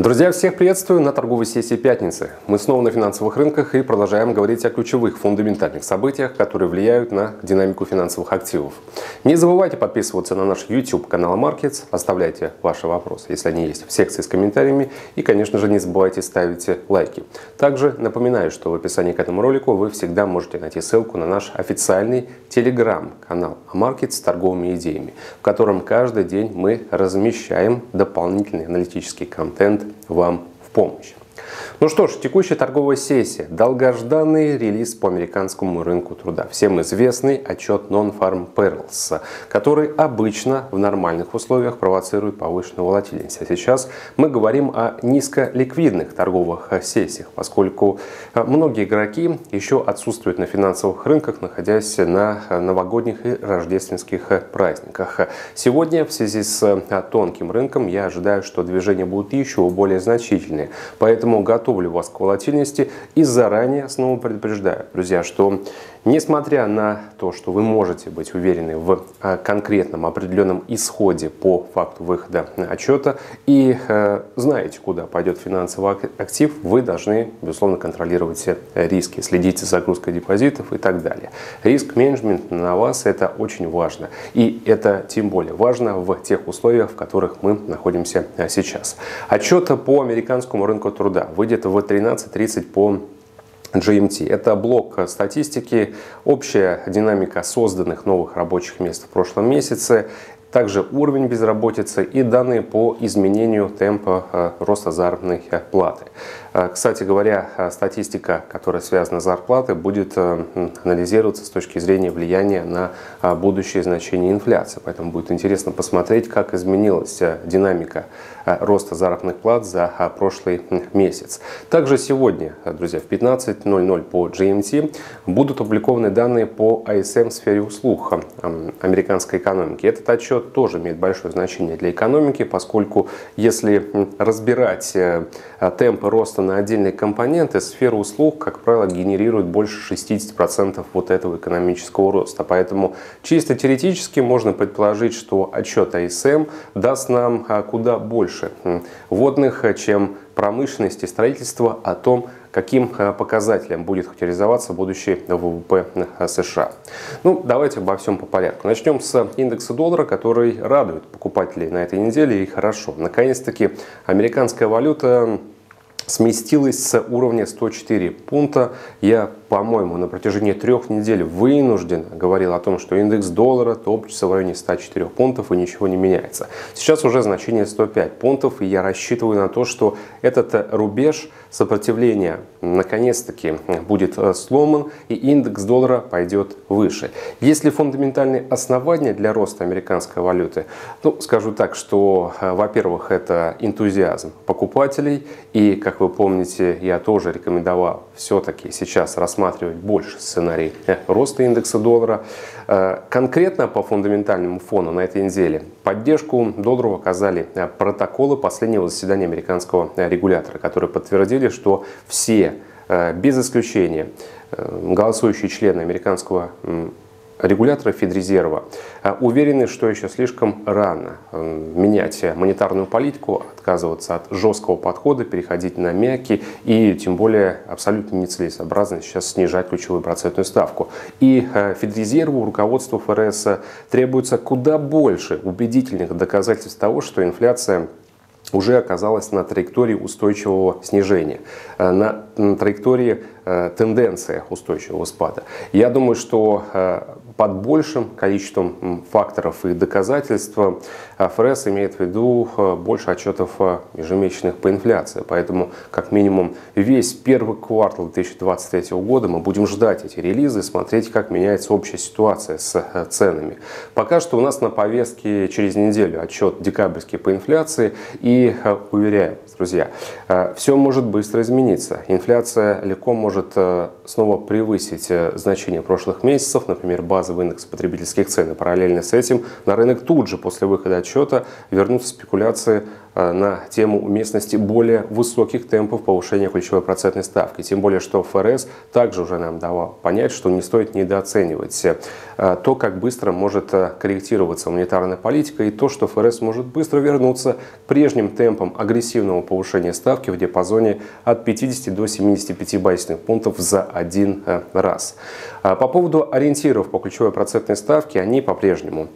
Друзья, всех приветствую на торговой сессии пятницы. Мы снова на финансовых рынках и продолжаем говорить о ключевых фундаментальных событиях, которые влияют на динамику финансовых активов. Не забывайте подписываться на наш YouTube канал Markets, оставляйте ваши вопросы, если они есть, в секции с комментариями, и, конечно же, не забывайте ставить лайки. Также напоминаю, что в описании к этому ролику вы всегда можете найти ссылку на наш официальный телеграм-канал Markets с торговыми идеями, в котором каждый день мы размещаем дополнительный аналитический контент вам в помощь. Ну что ж, текущая торговая сессия. Долгожданный релиз по американскому рынку труда. Всем известный отчет Non-Farm Payrolls, который обычно в нормальных условиях провоцирует повышенную волатильность. А сейчас мы говорим о низколиквидных торговых сессиях, поскольку многие игроки еще отсутствуют на финансовых рынках, находясь на новогодних и рождественских праздниках. Сегодня в связи с тонким рынком я ожидаю, что движения будут еще более значительные. Поэтому готовлю вас к волатильности и заранее снова предупреждаю, друзья, что несмотря на то, что вы можете быть уверены в конкретном определенном исходе по факту выхода отчета и знаете, куда пойдет финансовый актив, вы должны, безусловно, контролировать риски, следить за загрузкой депозитов и так далее. Риск-менеджмент на вас — это очень важно. И это тем более важно в тех условиях, в которых мы находимся сейчас. Отчет по американскому рынку труда выйдет в 13:30 по GMT. Это блок статистики, общая динамика созданных новых рабочих мест в прошлом месяце, также уровень безработицы и данные по изменению темпа роста заработной платы. Кстати говоря, статистика, которая связана с зарплатой, будет анализироваться с точки зрения влияния на будущее значение инфляции. Поэтому будет интересно посмотреть, как изменилась динамика роста заработных плат за прошлый месяц. Также сегодня, друзья, в 15:00 по GMT будут опубликованы данные по ISM в сфере услуг американской экономики. Этот отчет тоже имеет большое значение для экономики, поскольку если разбирать темпы роста на отдельные компоненты, сфера услуг, как правило, генерирует больше 60% вот этого экономического роста. Поэтому чисто теоретически можно предположить, что отчет ISM даст нам куда больше вводных, чем промышленность и строительство, о том, каким показателем будет характеризоваться будущий ВВП США. Ну, давайте обо всем по порядку. Начнем с индекса доллара, который радует покупателей на этой неделе, и хорошо. Наконец-таки американская валюта сместилась с уровня 104 пункта. Я, по-моему, на протяжении 3 недель вынужден говорил о том, что индекс доллара топчется в районе 104 пунктов и ничего не меняется. Сейчас уже значение 105 пунктов, и я рассчитываю на то, что этот рубеж сопротивления наконец-таки будет сломан, и индекс доллара пойдет выше. Есть ли фундаментальные основания для роста американской валюты? Ну, скажу так, что, во-первых, это энтузиазм покупателей, и, как вы помните, я тоже рекомендовал все-таки сейчас рассматривать больше сценарий роста индекса доллара. Конкретно по фундаментальному фону на этой неделе поддержку доллару оказали протоколы последнего заседания американского регулятора, которые подтвердили, что все, без исключения, голосующие члены американского регулятора Федрезерва уверены, что еще слишком рано менять монетарную политику, отказываться от жесткого подхода, переходить на мягкий, и тем более абсолютно нецелесообразно сейчас снижать ключевую процентную ставку. И Федрезерву, руководству ФРС требуется куда больше убедительных доказательств того, что инфляция уже оказалась на траектории устойчивого снижения, на траектории тенденции устойчивого спада. Я думаю, что под большим количеством факторов и доказательств ФРС имеет в виду больше отчетов ежемесячных по инфляции. Поэтому, как минимум, весь первый квартал 2023 года мы будем ждать эти релизы, смотреть, как меняется общая ситуация с ценами. Пока что у нас на повестке через неделю отчет декабрьский по инфляции. И уверяю вас, друзья, все может быстро измениться. Инфляция легко может может снова превысить значение прошлых месяцев, например, базовый индекс потребительских цен. И параллельно с этим на рынок тут же после выхода отчета вернутся спекуляции на тему уместности более высоких темпов повышения ключевой процентной ставки. Тем более, что ФРС также уже нам давал понять, что не стоит недооценивать то, как быстро может корректироваться монетарная политика, и то, что ФРС может быстро вернуться к прежним темпам агрессивного повышения ставки в диапазоне от 50 до 75 базисных пунктов за один раз. По поводу ориентиров по ключевой процентной ставке, они по-прежнему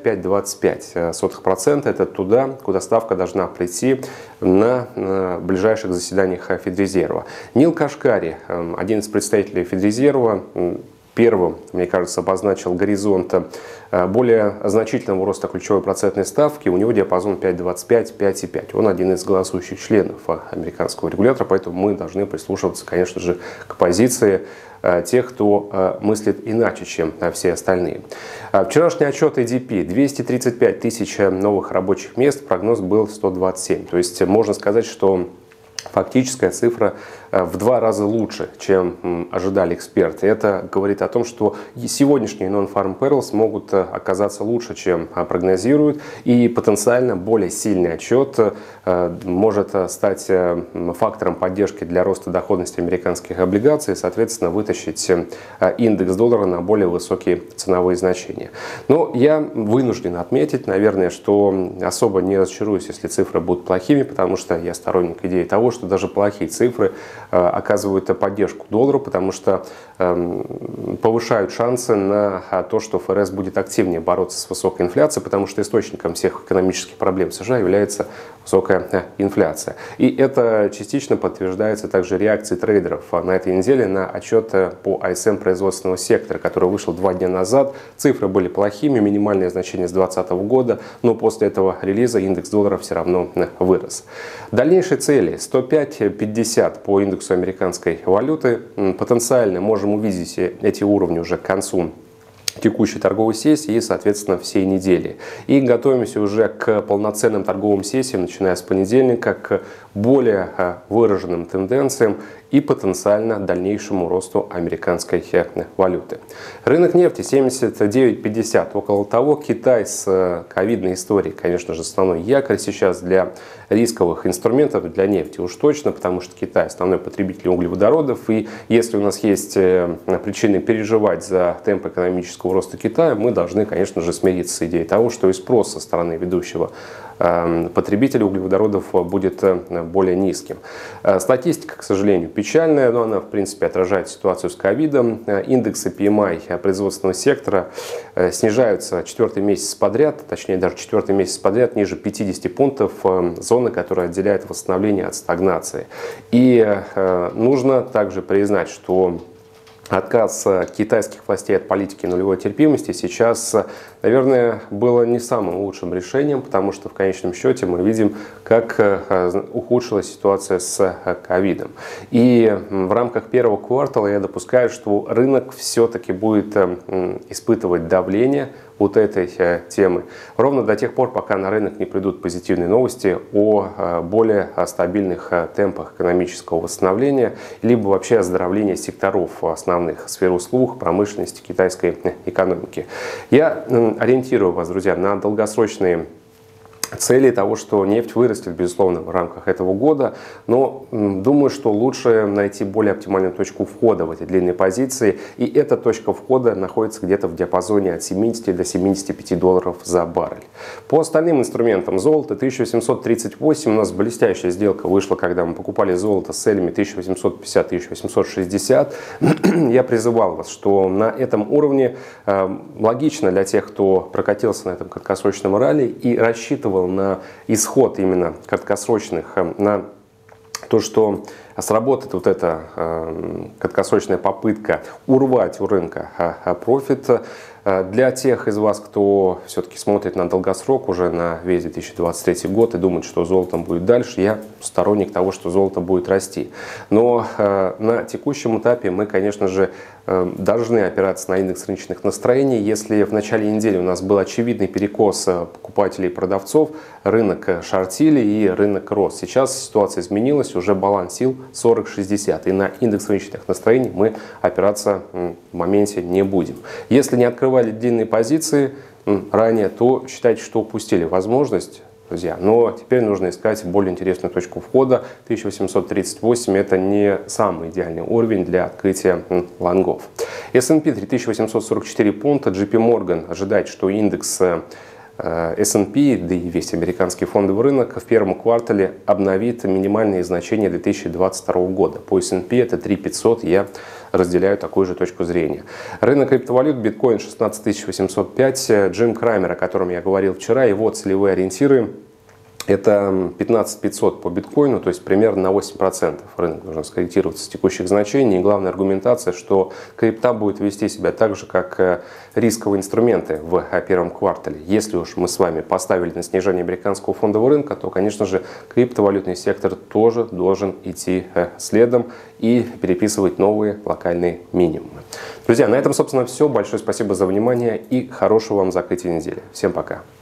5,25%. Это туда, куда ставка должна прийти на ближайших заседаниях Федрезерва. Нил Кашкари, один из представителей Федрезерва, первым, мне кажется, обозначил горизонт более значительного роста ключевой процентной ставки. У него диапазон 5,25-5,5. Он один из голосующих членов американского регулятора, поэтому мы должны прислушиваться, конечно же, к позиции тех, кто мыслит иначе, чем все остальные. Вчерашний отчет ADP: 235 тысяч новых рабочих мест, прогноз был 127. То есть можно сказать, что фактическая цифра в 2 раза лучше, чем ожидали эксперты. Это говорит о том, что сегодняшние non-farm payrolls могут оказаться лучше, чем прогнозируют, и потенциально более сильный отчет может стать фактором поддержки для роста доходности американских облигаций и, соответственно, вытащить индекс доллара на более высокие ценовые значения. Но я вынужден отметить, наверное, что особо не разочаруюсь, если цифры будут плохими, потому что я сторонник идеи того, что даже плохие цифры оказывают поддержку доллару, потому что повышают шансы на то, что ФРС будет активнее бороться с высокой инфляцией, потому что источником всех экономических проблем США является высокая инфляция. И это частично подтверждается также реакцией трейдеров на этой неделе на отчет по ISM производственного сектора, который вышел 2 дня назад. Цифры были плохими, минимальное значение с 2020 года, но после этого релиза индекс доллара все равно вырос. Дальнейшие цели: 105.50 по индексу американской валюты. Потенциально можем увидеть эти уровни уже к концу текущей торговой сессии и, соответственно, всей недели. И готовимся уже к полноценным торговым сессиям, начиная с понедельника, к более выраженным тенденциям и потенциально дальнейшему росту американской валюты. Рынок нефти 79.50, около того. Китай с ковидной историей, конечно же, основной якорь сейчас для рисковых инструментов, для нефти уж точно, потому что Китай основной потребитель углеводородов, и если у нас есть причины переживать за темп экономического роста Китая, мы должны, конечно же, смириться с идеей того, что и спрос со стороны ведущего потребителя углеводородов будет более низким. Статистика, к сожалению, печальная, но она, в принципе, отражает ситуацию с ковидом. Индексы PMI производственного сектора снижаются 4-й месяц подряд, точнее даже 4-й месяц подряд ниже 50 пунктов, зоны, которая отделяет восстановление от стагнации. И нужно также признать, что отказ китайских властей от политики ковидной терпимости сейчас, наверное, было не самым лучшим решением, потому что в конечном счете мы видим, как ухудшилась ситуация с ковидом. И в рамках первого квартала я допускаю, что рынок все-таки будет испытывать давление вот этой темы ровно до тех пор, пока на рынок не придут позитивные новости о более стабильных темпах экономического восстановления, либо вообще оздоровления секторов основных сфер услуг, промышленности, китайской экономики. Я ориентирую вас, друзья, на долгосрочные цели того, что нефть вырастет, безусловно, в рамках этого года, но думаю, что лучше найти более оптимальную точку входа в эти длинные позиции, и эта точка входа находится где-то в диапазоне от 70 до 75 долларов за баррель. По остальным инструментам: золото 1838, у нас блестящая сделка вышла, когда мы покупали золото с целями 1850-1860. Я призывал вас, что на этом уровне логично для тех, кто прокатился на этом краткосрочном ралли и рассчитывал на исход именно краткосрочных, на то, что сработает вот эта краткосрочная попытка урвать у рынка профит. Для тех из вас, кто все-таки смотрит на долгосрок, уже на весь 2023 год и думает, что золотом будет дальше, я сторонник того, что золото будет расти. Но на текущем этапе мы, конечно же, должны опираться на индекс рыночных настроений. Если в начале недели у нас был очевидный перекос покупателей и продавцов, рынок шортили и рынок рос. Сейчас ситуация изменилась, уже баланс сил 40-60. И на индекс рыночных настроений мы опираться в моменте не будем. Если не открывали длинные позиции ранее, то считайте, что упустили возможность, друзья. Но теперь нужно искать более интересную точку входа. 1838 – это не самый идеальный уровень для открытия лонгов. S&P 3844 пункта. JP Morgan ожидает, что индекс S&P, да и весь американский фондовый рынок в первом квартале обновит минимальные значения 2022 года. По S&P это 3500, я разделяю такую же точку зрения. Рынок криптовалют, биткоин 16805, Джим Крамер, о котором я говорил вчера, его целевые ориентиры — это 15500 по биткоину, то есть примерно на 8% рынок должен скорректироваться с текущих значений. И главная аргументация, что крипта будет вести себя так же, как рисковые инструменты в первом квартале. Если уж мы с вами поставили на снижение американского фондового рынка, то, конечно же, криптовалютный сектор тоже должен идти следом и переписывать новые локальные минимумы. Друзья, на этом, собственно, все. Большое спасибо за внимание и хорошего вам закрытия недели. Всем пока.